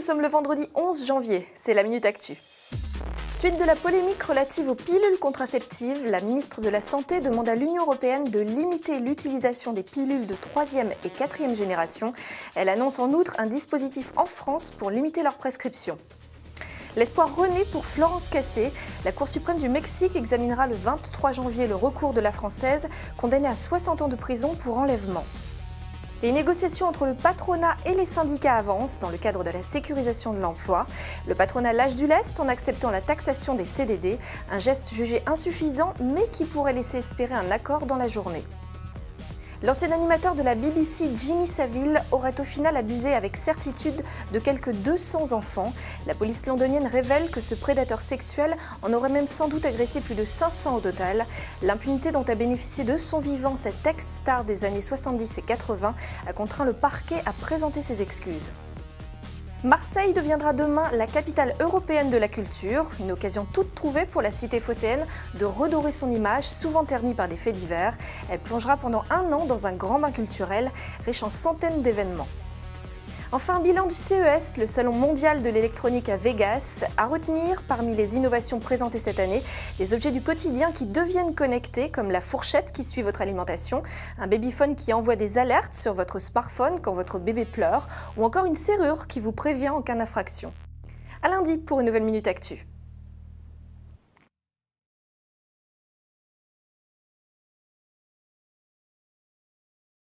sommes le vendredi 11 janvier, c'est la Minute Actu. Suite de la polémique relative aux pilules contraceptives, la ministre de la Santé demande à l'Union européenne de limiter l'utilisation des pilules de 3e et 4e génération. Elle annonce en outre un dispositif en France pour limiter leur prescription. L'espoir renaît pour Florence Cassé. La Cour suprême du Mexique examinera le 23 janvier le recours de la Française, condamnée à 60 ans de prison pour enlèvement. Les négociations entre le patronat et les syndicats avancent dans le cadre de la sécurisation de l'emploi. Le patronat lâche du lest en acceptant la taxation des CDD, un geste jugé insuffisant mais qui pourrait laisser espérer un accord dans la journée. L'ancien animateur de la BBC, Jimmy Savile, aurait au final abusé avec certitude de quelques 200 enfants. La police londonienne révèle que ce prédateur sexuel en aurait même sans doute agressé plus de 500 au total. L'impunité dont a bénéficié de son vivant cette ex-star des années 70 et 80 a contraint le parquet à présenter ses excuses. Marseille deviendra demain la capitale européenne de la culture, une occasion toute trouvée pour la cité phocéenne de redorer son image, souvent ternie par des faits divers. Elle plongera pendant un an dans un grand bain culturel, riche en centaines d'événements. Enfin, bilan du CES, le salon mondial de l'électronique à Vegas. À retenir, parmi les innovations présentées cette année, les objets du quotidien qui deviennent connectés, comme la fourchette qui suit votre alimentation, un babyphone qui envoie des alertes sur votre smartphone quand votre bébé pleure, ou encore une serrure qui vous prévient en cas d'infraction. À lundi pour une nouvelle Minute Actu.